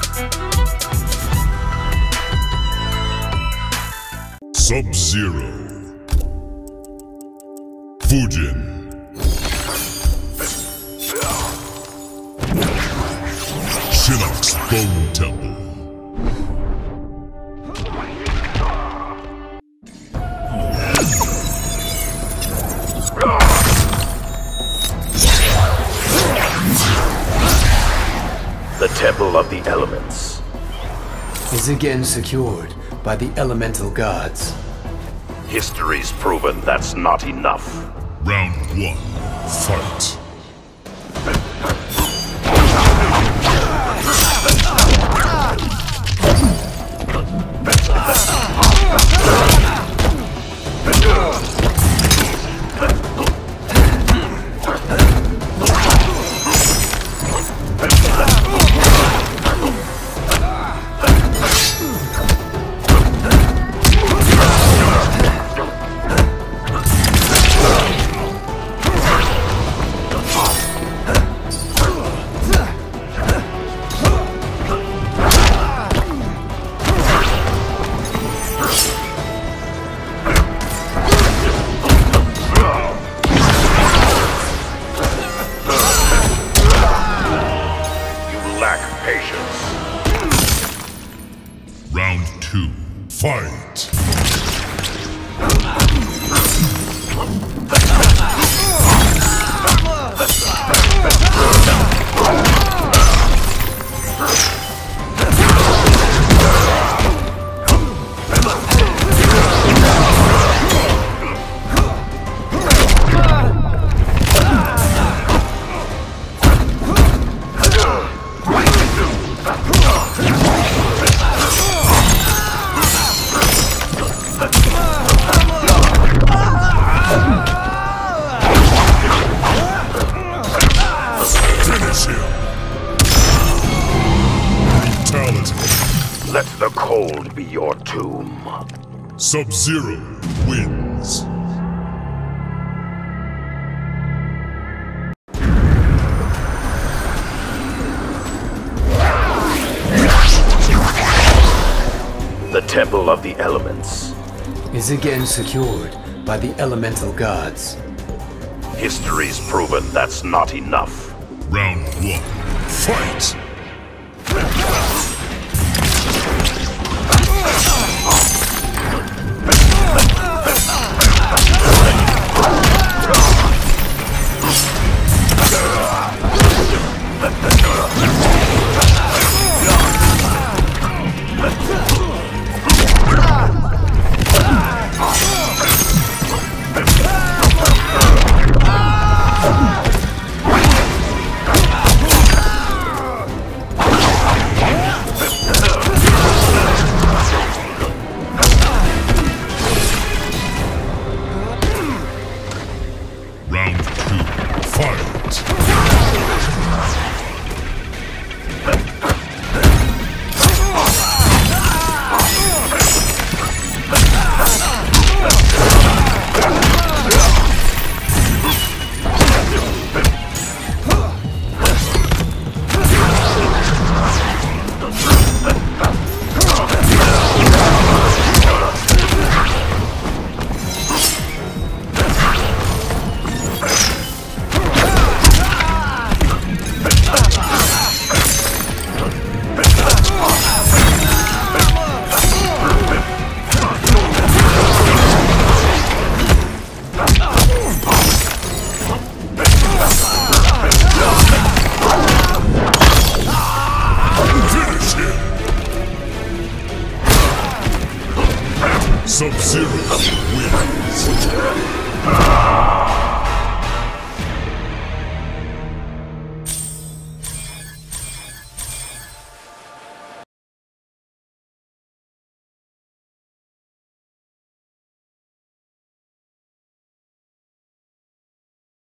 Sub-Zero. Fujin. Shinnok's Bone Temple. The Temple of the Elements is again secured by the elemental gods. History's proven that's not enough. Round 1. Fight. Round 2. Fight! Let the cold be your tomb. Sub-Zero wins. The Temple of the Elements is again secured by the elemental gods. History's proven that's not enough. Round 1. Fight! Round 2. Fight! Sub-Zero wins.